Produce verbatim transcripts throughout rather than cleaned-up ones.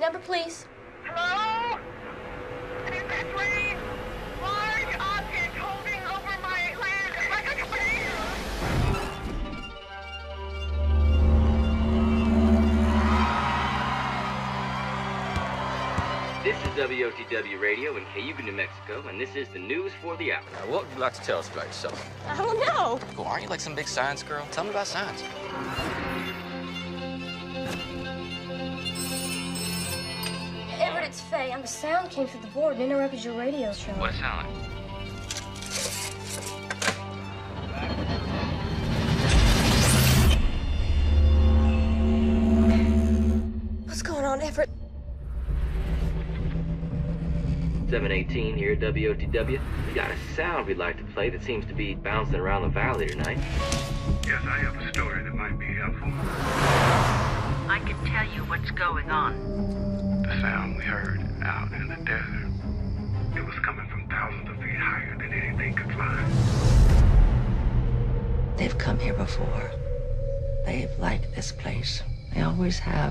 number, please. Hello? Is that train? Large object holding over my land like a tornado. This is W O T W Radio in Cayuga, New Mexico, and this is the news for the hour. Now, what would you like to tell us about yourself? I don't know. Well, aren't you like some big science girl? Tell me about science. Everett, it's Faye. And the sound came through the board and interrupted your radio show. What does it sound like? What's going on, Everett? seven eighteen here at W O T W. We got a sound we'd like to play that seems to be bouncing around the valley tonight. Yes, I have a story that might be helpful. I can tell you what's going on. The sound we heard out in the desert, it was coming from thousands of feet higher than anything could fly. They've come here before. They've liked this place. They always have.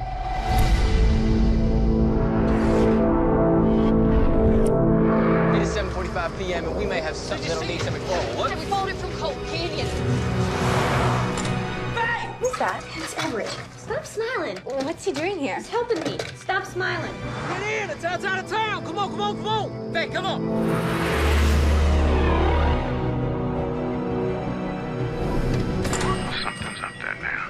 It is seven forty-five p m and we may have something that'll need some reform. What? We followed it from Cold Canyon. Faye! Who's that? It's Everett. Stop smiling. What's he doing here? He's helping me. Stop smiling. Get in! It's outside of town! Come on, come on, come on! Faye, come on! Something's up there now.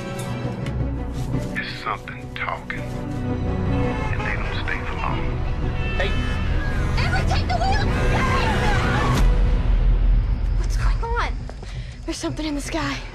It's something talking. And they don't stay for long. Hey! Everett, take the wheel! What's going on? There's something in the sky.